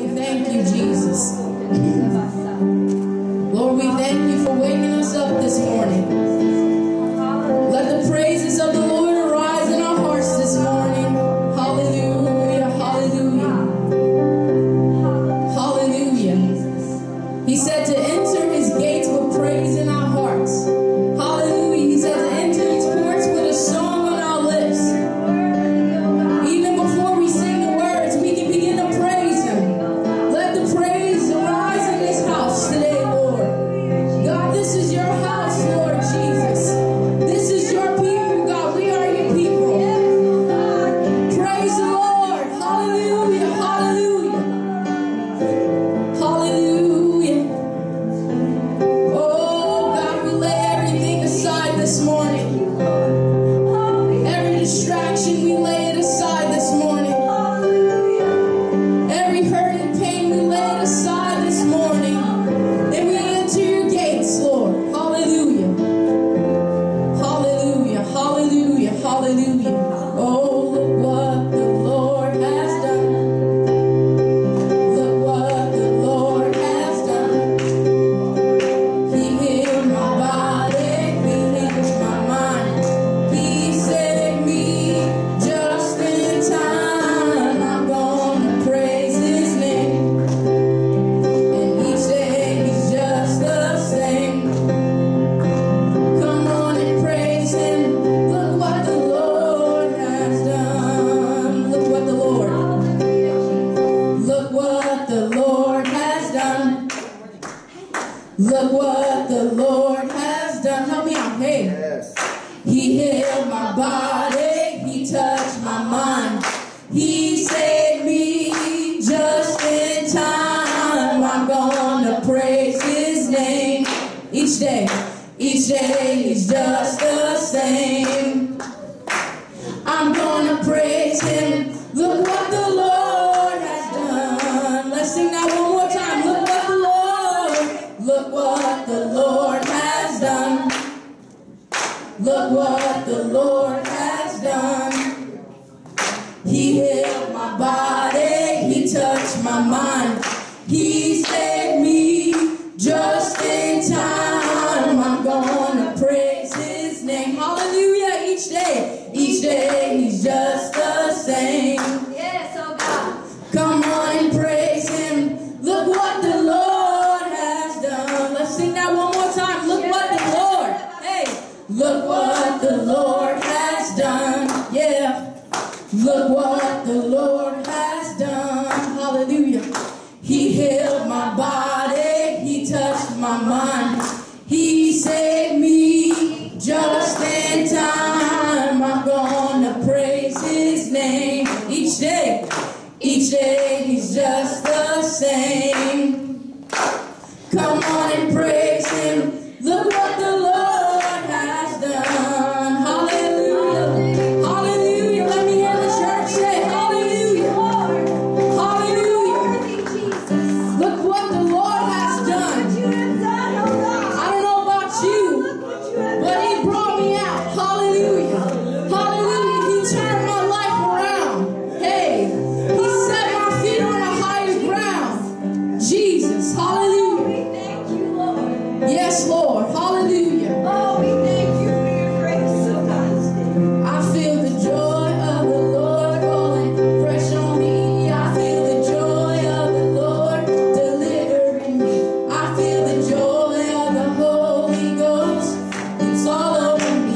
thank you, Jesus. Lord, we thank you for waking us up this morning. Let the praises of the Lord arise in our hearts this morning. Hallelujah, hallelujah. Hallelujah. He said to enter his gates with praise in our hearts. Hallelujah. He said to enter his courts with a song on our lips. Even before we sing the words, we can begin to praise him. Let the praise arise in this house today, Lord. God, this is your house, Lord Jesus. This is your people, God. We are your people. Praise the Lord. Hallelujah. Hallelujah. Hallelujah. Oh, God, we lay everything aside this morning. Every distraction, we lay it aside this morning. Every hurt and pain, we lay it aside this morning. And we enter your gates, Lord. Hallelujah. Hallelujah. Hallelujah. Hallelujah. Oh, look what the Lord has done. Look what the Lord has done. He healed my body. He healed my mind. He saved me just in time. I'm gonna praise his name. And each day he's just the same. Come on and praise him. Look what the Lord has done. Look what the Lord. Look what the Lord has done. Look what the Lord has done. Help me out. Hey. Yes. He healed my body. He touched my mind. He saved me just in time. I'm gonna praise his name. Each day he's just the same. I'm gonna praise him. Look what the Lord has done. Let's sing that one more time. Look what the Lord has done. Look what the Lord has done. He healed my body. He touched my mind. He saved me just in time. I'm gonna praise his name. Hallelujah. Each day he's just the same. Yes, oh God. Come on and praise him. Look what the Lord has done. Let's sing that one more time. Look what the Lord. Hey, look what the Lord has done. Yeah. Look what the Lord has done. Hallelujah. He healed my body. He touched my mind. He saved me just in time. I'm gonna praise his name. Each day he's just the same. Come on and praise him. Look what the Lord has done. Hallelujah. Hallelujah. Let me hear the church say hallelujah. Hallelujah. Look what the Lord has done. I don't know about you, but he brought me out. Hallelujah. Hallelujah. He turned my life around. Hey, he set my feet on a higher ground. Jesus. Hallelujah. Yes, Lord. Hallelujah. Oh, we thank you for your grace so constant. I feel the joy of the Lord falling fresh on me. I feel the joy of the Lord delivering me. I feel the joy of the Holy Ghost. It's all over me.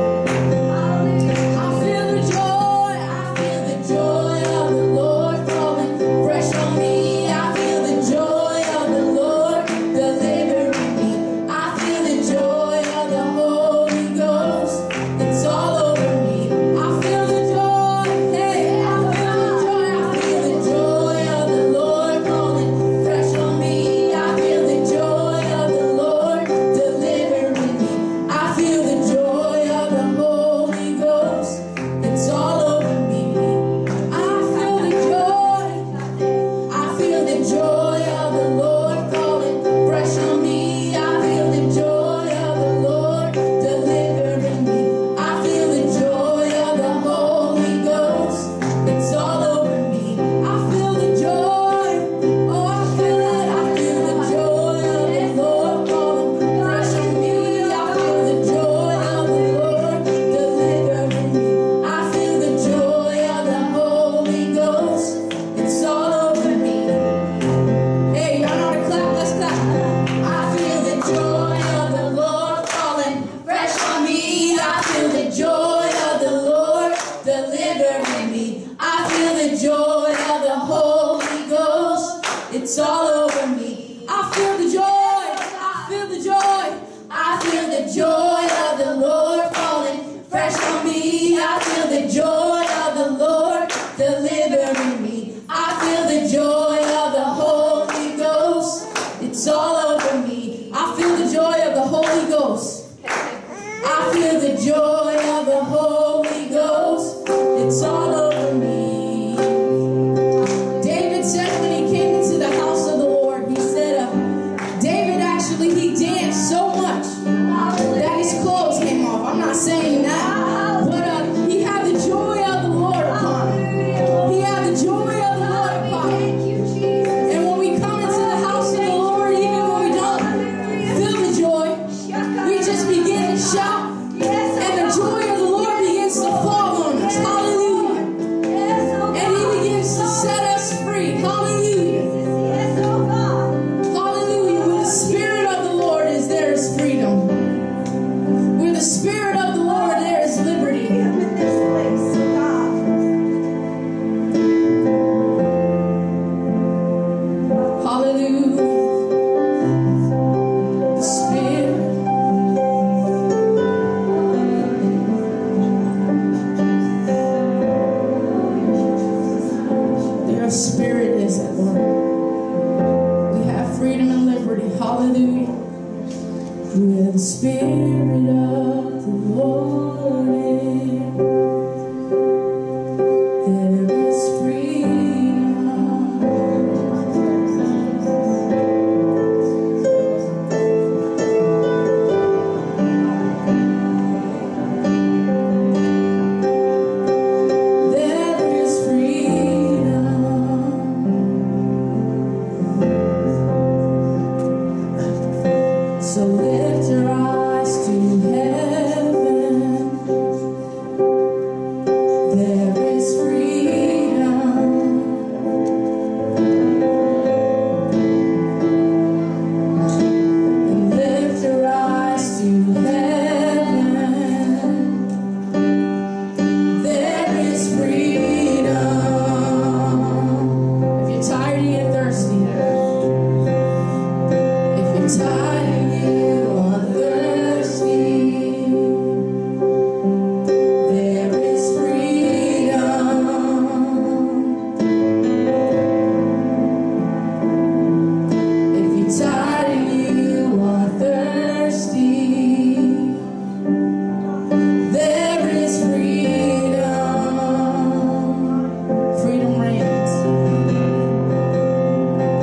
I feel the joy of the Lord falling fresh on me. I feel the joy of the Lord delivering me. I feel the joy of the Holy Ghost. It's all over me. I feel the joy. Hey, I feel the joy. I feel the joy of the Lord falling fresh on me. I feel the joy of the Lord delivering me. I feel the joy of the Holy Ghost. It's all over me. I feel the joy. I feel the joy of the Lord falling fresh on me. I feel the joy of the Lord delivering me. I feel the joy of the Holy Ghost. It's all over me. I feel the joy. Oh, It's all over me. I feel the joy. I feel the joy. I feel the joy of the Lord falling fresh on me. I feel the joy of the Lord delivering me. I feel the joy of the Holy Ghost. It's all over me. I feel the joy of the Holy Ghost. I feel the joy of the Holy Ghost. It's all over me. David said when he came into the house of the Lord, he said, David actually, he danced so much that his clothes came off. I'm not saying that, but he had the joy of the Lord upon him. He had the joy of the Lord upon him. And when we come into the house of the Lord, even when we don't feel the joy, we just begin to shout, and the joy of the Lord begins to fall on us. Hallelujah. And he begins to set us free. Hallelujah. Hallelujah. Where the Spirit of the Lord is, there is freedom. Where the Spirit of the Lord, there is liberty. Hallelujah. The Spirit. Their Spirit is at work. We have freedom and liberty. Hallelujah. Where the Spirit of the Lord is, there is freedom. There is freedom. So lift your eyes to heaven. There is freedom. And lift your eyes to heaven. There is freedom. If you're tired and you're thirsty, if you're tired and you are thirsty, there is freedom. If you're tired and you are thirsty, there is freedom. Freedom reigns.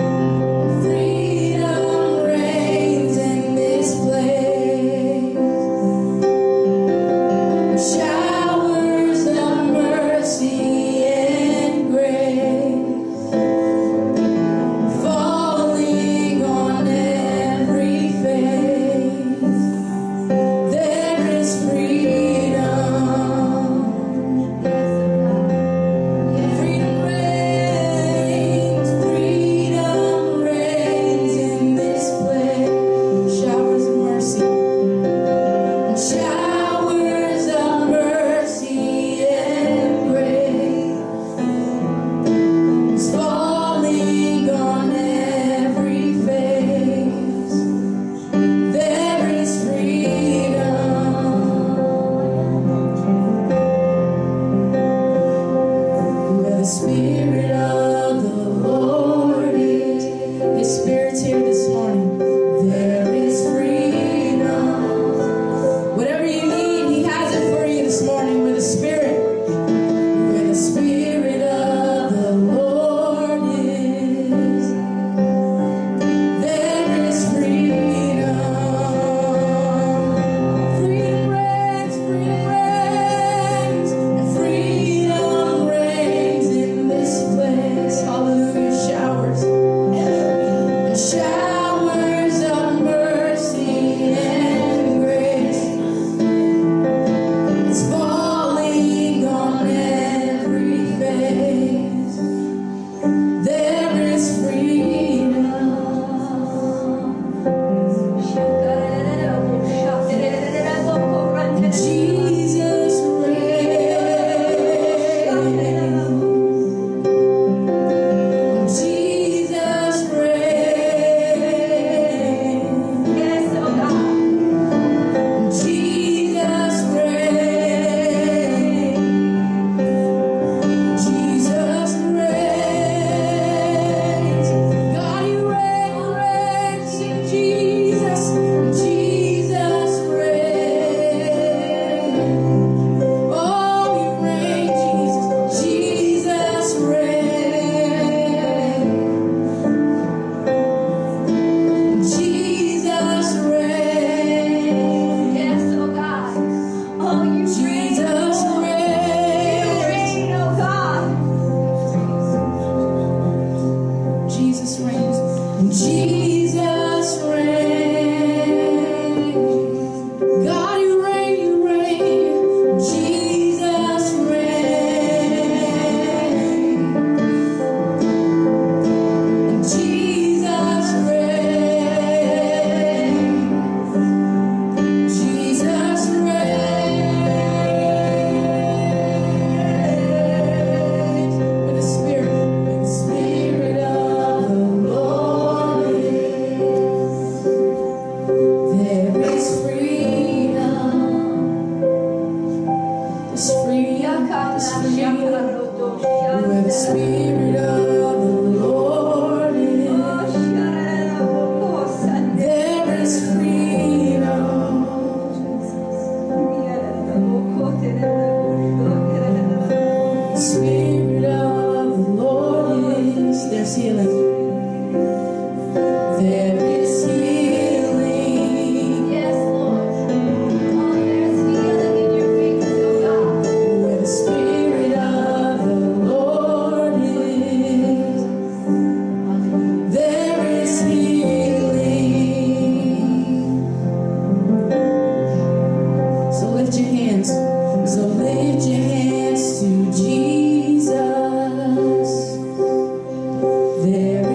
Jesus reigns. God, you reign, you reign. Jesus reigns. Jesus reigns. Jesus reigns. With the Spirit of the Lord there is freedom. There's freedom. There's freedom. Where the Spirit of the Lord is, there is freedom. The Spirit of the Lord is, there's healing. There is healing. Yes, Lord. Oh, there's healing in your fingers, oh God. Where the Spirit of the Lord is, there is healing. So lift your hands. So lift your hands to Jesus. There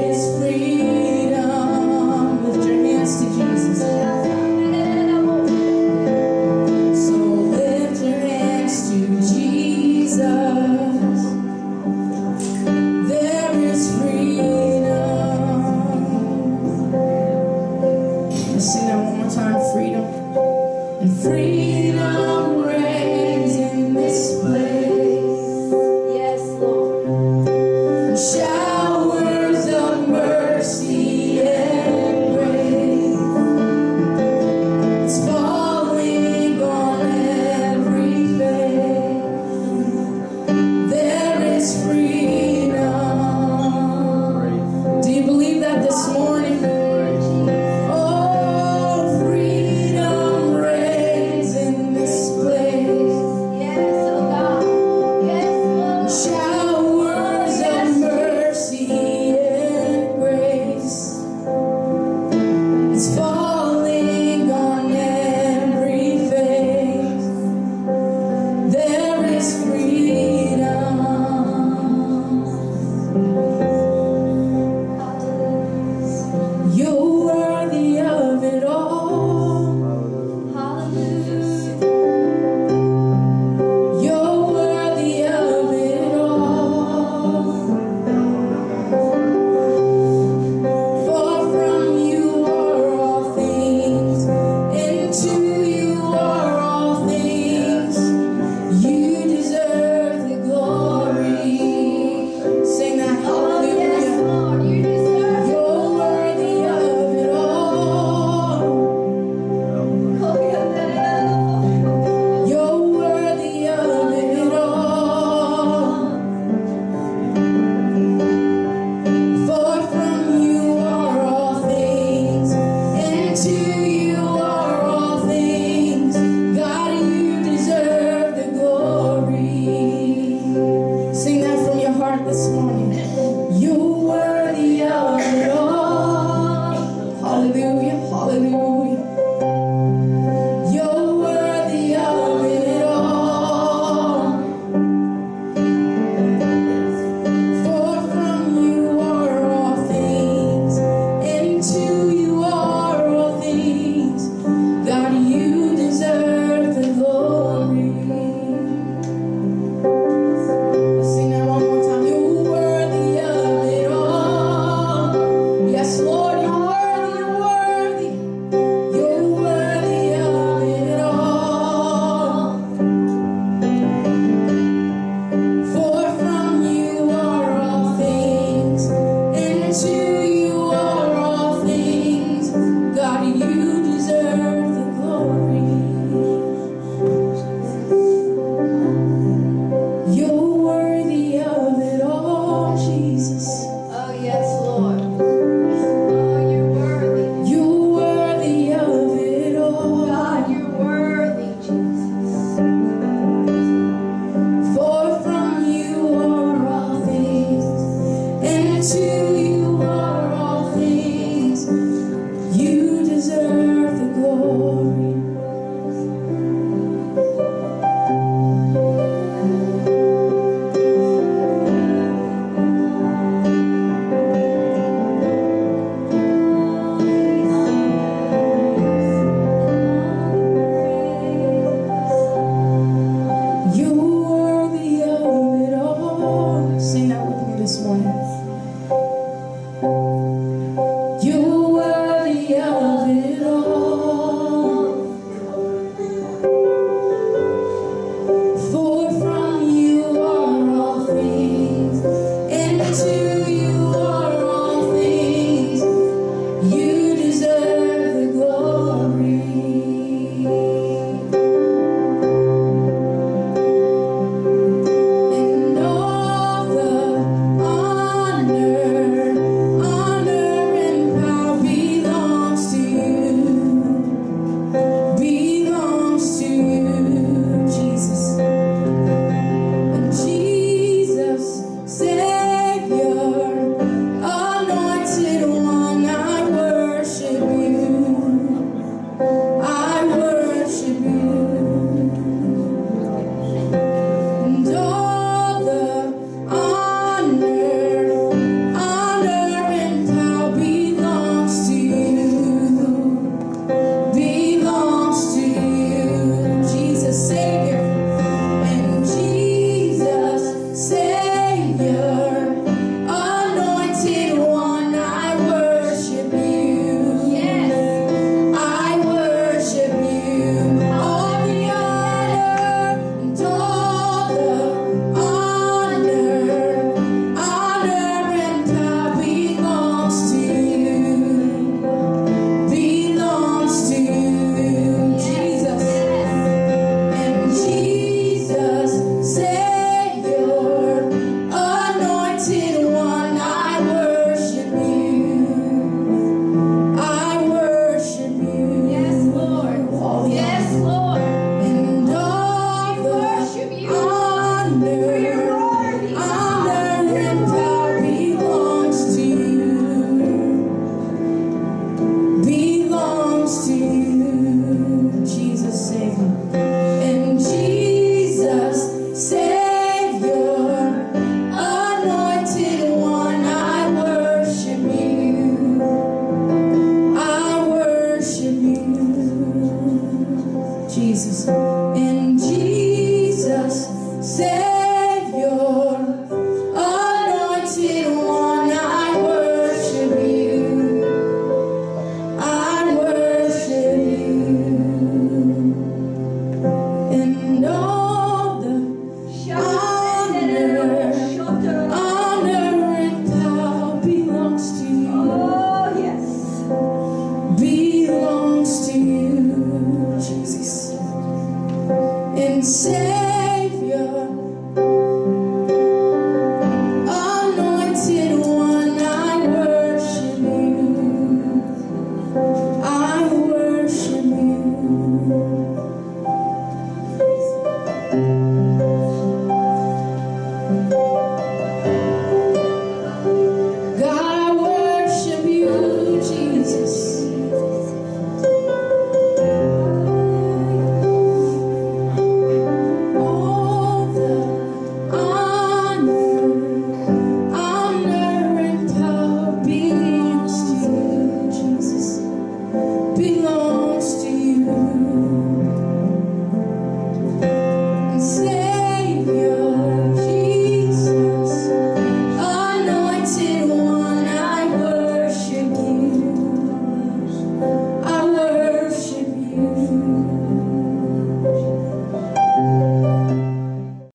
belongs to